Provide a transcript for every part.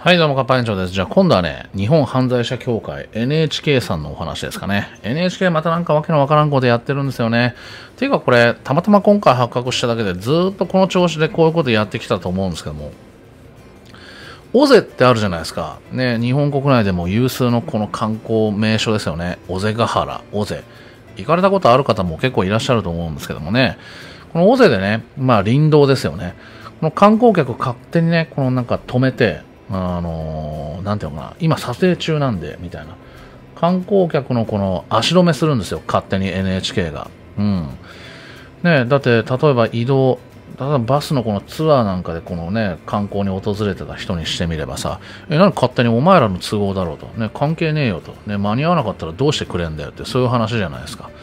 はい、どうも、カッパ園長です。じゃあ、今度はね、日本犯罪者協会 NHK さんのお話ですかね。NHK またなんかわけのわからんことやってるんですよね。っていうか、これ、たまたま今回発覚しただけで、ずーっとこの調子でこういうことやってきたと思うんですけども、尾瀬ってあるじゃないですか。ね、日本国内でも有数のこの観光名所ですよね。尾瀬ヶ原、尾瀬。行かれたことある方も結構いらっしゃると思うんですけどもね。この尾瀬でね、まあ林道ですよね。この観光客勝手にね、このなんか止めて、なんていうのかな、今撮影中なんで、みたいな。観光客のこの足止めするんですよ、勝手に NHK が。うん。ね、だって、例えば移動、例えばバスのこのツアーなんかでこのね、観光に訪れてた人にしてみればさ、なんで勝手にお前らの都合だろうと。ね、関係ねえよと。ね、間に合わなかったらどうしてくれんだよって、そういう話じゃないですか。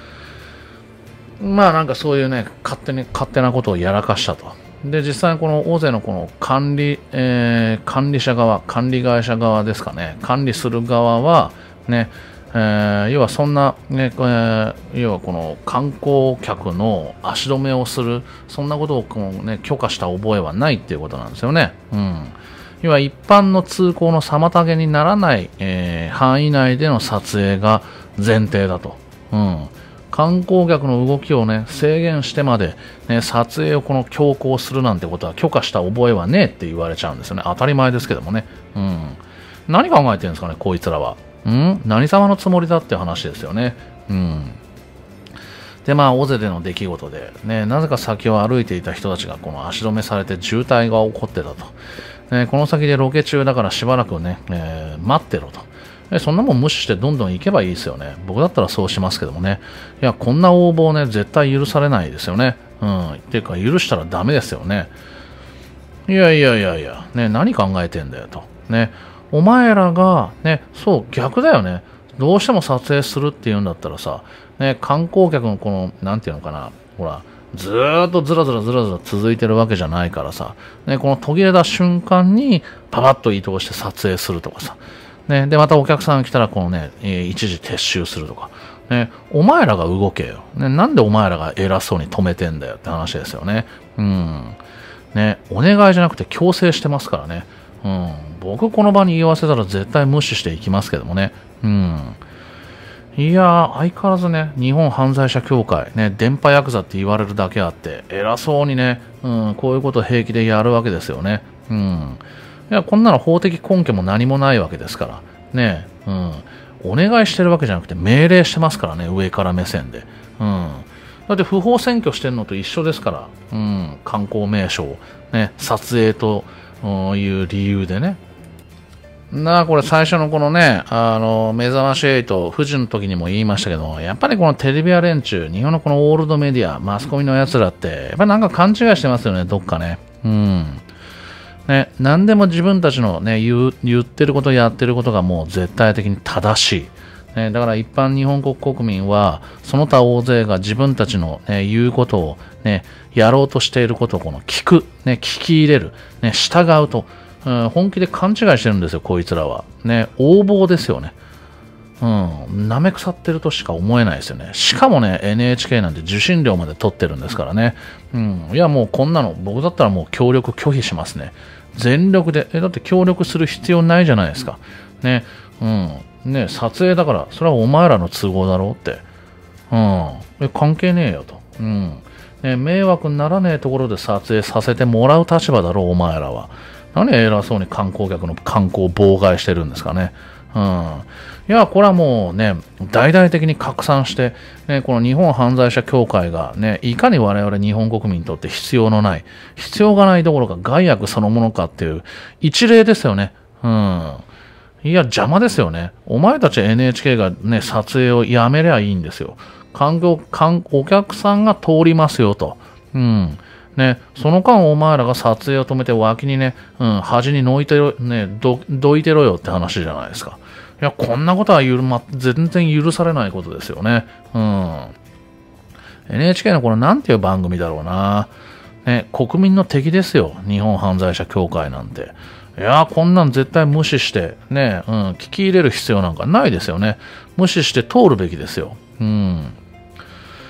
まあなんかそういうね、勝手なことをやらかしたと。で、実際にこの大勢のこの管理者側、管理会社側ですかね、管理する側は、ね、要はそんな、ね、要はこの観光客の足止めをする、そんなことをこう、ね、許可した覚えはないっていうことなんですよね。うん。要は一般の通行の妨げにならない、範囲内での撮影が前提だと。うん。観光客の動きをね、制限してまで、ね、撮影をこの強行するなんてことは許可した覚えはねえって言われちゃうんですよね。当たり前ですけどもね。うん。何考えてるんですかね、こいつらは。何様のつもりだって話ですよね。うん。で、まあ、尾瀬での出来事で、ね、なぜか先を歩いていた人たちがこの足止めされて渋滞が起こってたと。ね、この先でロケ中だからしばらくね、待ってろと。そんなもん無視してどんどん行けばいいですよね。僕だったらそうしますけどもね。いや、こんな横暴ね、絶対許されないですよね。うん。っていうか、許したらダメですよね。いやいやいやいや、ね、何考えてんだよと。ね、お前らが、ね、そう、逆だよね。どうしても撮影するっていうんだったらさ、ね、観光客のこの、なんていうのかな、ほら、ずーっとずらずら続いてるわけじゃないからさ、ね、この途切れた瞬間にパパッと移動して撮影するとかさ、ね、で、またお客さんが来たら、このね、一時撤収するとか。ね、お前らが動けよ。ね、なんでお前らが偉そうに止めてんだよって話ですよね。うん。ね、お願いじゃなくて強制してますからね。うん。僕この場に言わせたら絶対無視していきますけどもね。うん。いやー、相変わらずね、日本犯罪者協会、ね、電波ヤクザって言われるだけあって、偉そうにね、こういうこと平気でやるわけですよね。うん。いや、こんなの法的根拠も何もないわけですから。ね、うん。お願いしてるわけじゃなくて命令してますからね、上から目線で。うん。だって不法占拠してるのと一緒ですから。うん。観光名所を、ね、撮影という理由でね。これ最初のこのね、目覚まし8、富士の時にも言いましたけど、やっぱりこのテレビア連中、日本のこのオールドメディア、マスコミの奴らって、やっぱりなんか勘違いしてますよね、どっかね。うん。ね、何でも自分たちの、ね、言ってることやってることがもう絶対的に正しい、ね、だから一般日本国国民はその他大勢が自分たちの、ね、言うことを、ね、やろうとしていることをこの聞く、ね、聞き入れる、ね、従うと、本気で勘違いしてるんですよこいつらは、ね、横暴ですよね。舐め腐ってるとしか思えないですよね。しかもね、NHK なんて受信料まで取ってるんですからね。いや、もうこんなの、僕だったらもう協力拒否しますね。全力で。だって協力する必要ないじゃないですか。ね。ね、撮影だから、それはお前らの都合だろうって。関係ねえよと。ね、迷惑にならねえところで撮影させてもらう立場だろう、お前らは。何偉そうに観光客の観光を妨害してるんですかね。いや、これはもうね、大々的に拡散して、ね、この日本犯罪者協会がね、いかに我々日本国民にとって必要がないどころか害悪そのものかっていう一例ですよね。いや、邪魔ですよね。お前たち NHK がね、撮影をやめりゃいいんですよ。お客さんが通りますよと。ね、その間お前らが撮影を止めて脇にね、端にどいてろよって話じゃないですか。いや、こんなことは全然許されないことですよね。NHK のこれなんていう番組だろうな。ね、国民の敵ですよ。日本犯罪者協会なんて。いや、こんなん絶対無視して、ね、聞き入れる必要なんかないですよね。無視して通るべきですよ。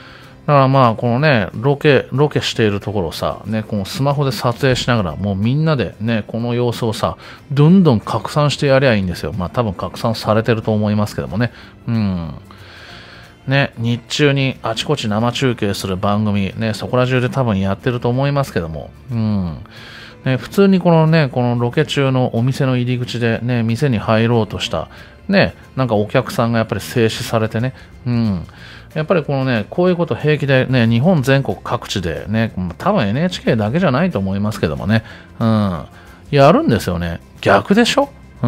からまあ、このね、ロケしているところをさ、ね、このスマホで撮影しながら、もうみんなでね、この様子をさ、どんどん拡散してやりゃいいんですよ。まあ多分拡散されてると思いますけどもね。うん。ね、日中にあちこち生中継する番組、ね、そこら中で多分やってると思いますけども、うん。ね、普通にこのロケ中のお店の入り口でね、店に入ろうとした、ね、なんかお客さんがやっぱり制止されてね、うん。やっぱりこういうこと平気でね、日本全国各地でね、多分 NHK だけじゃないと思いますけどもね、うん。やるんですよね。逆でしょ？うん。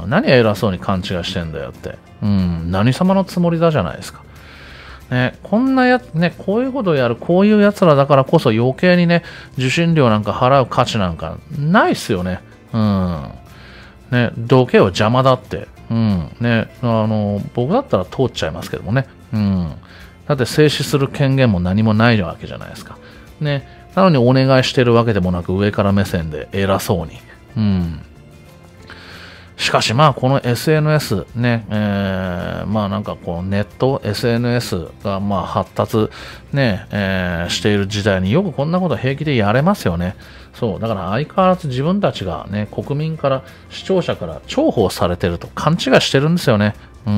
何偉そうに勘違いしてんだよって。うん。何様のつもりだじゃないですか。ね、こんなね、こういうことをやる、こういう奴らだからこそ余計にね、受信料なんか払う価値なんかないっすよね。うん。ね、どけよ邪魔だって。うん。ね、僕だったら通っちゃいますけどもね。うん。だって静止する権限も何もないわけじゃないですか。ね。なのにお願いしてるわけでもなく上から目線で偉そうに。うん。しかしまあこの SNS ね、まあなんかこのネット SNS がまあ発達ね、している時代によくこんなこと平気でやれますよね。そう。だから相変わらず自分たちがね、国民から、視聴者から重宝されてると勘違いしてるんですよね。うん。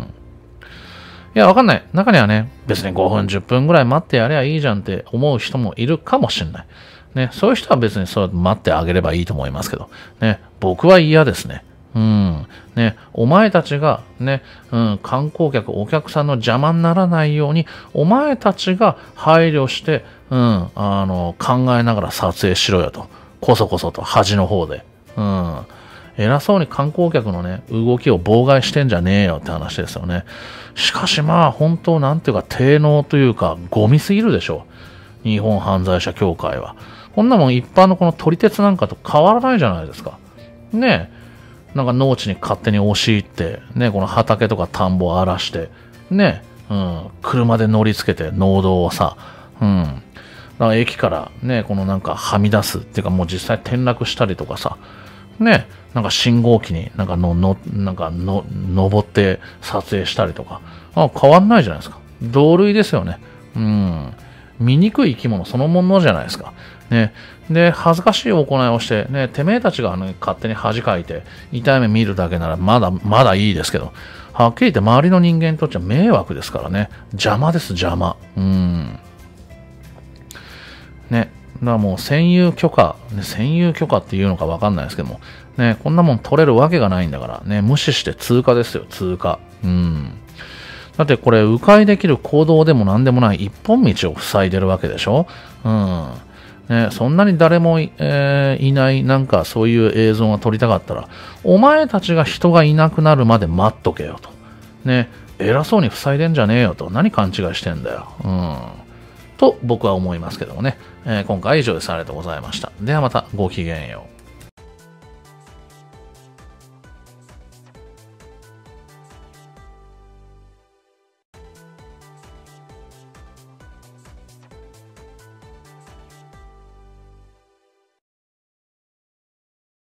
いや、わかんない。中にはね、別に5分、10分ぐらい待ってやればいいじゃんって思う人もいるかもしれない。ね、そういう人は別にそう待ってあげればいいと思いますけど、ね、僕は嫌ですね。うん。ね、お前たちがね、うん、観光客、お客さんの邪魔にならないように、お前たちが配慮して、うん、考えながら撮影しろよと。こそこそと、端の方で。うん。偉そうに観光客のね、動きを妨害してんじゃねえよって話ですよね。しかしまあ、本当なんていうか、低能というか、ゴミすぎるでしょう。日本犯罪者協会は。こんなもん一般のこの撮り鉄なんかと変わらないじゃないですか。ねえ。なんか農地に勝手に押し入って、ね、この畑とか田んぼを荒らして、ね、うん、車で乗り付けて農道をさ、うん、だから駅からね、このなんかはみ出すっていうかもう実際転落したりとかさ、ね、なんか信号機になんか登って撮影したりとか、変わんないじゃないですか。同類ですよね。うん。醜い生き物そのものじゃないですか。ね。で、恥ずかしい行いをして、ね、てめえたちが、ね、勝手に恥かいて、痛い目見るだけならまだいいですけど、はっきり言って周りの人間にとっちゃ迷惑ですからね。邪魔です、邪魔。ね。だからもう占有許可っていうのかわかんないですけども、ね、こんなもん取れるわけがないんだから、ね、無視して通過ですよ、通過。だってこれ、迂回できる行動でも何でもない一本道を塞いでるわけでしょ。ね、そんなに誰もいないなんかそういう映像が撮りたかったら、お前たちが人がいなくなるまで待っとけよと。ね、偉そうに塞いでんじゃねえよと。何勘違いしてんだよ。と僕は思いますけどもね。今回は以上です。ありがとうございました。ではまたごきげんよう。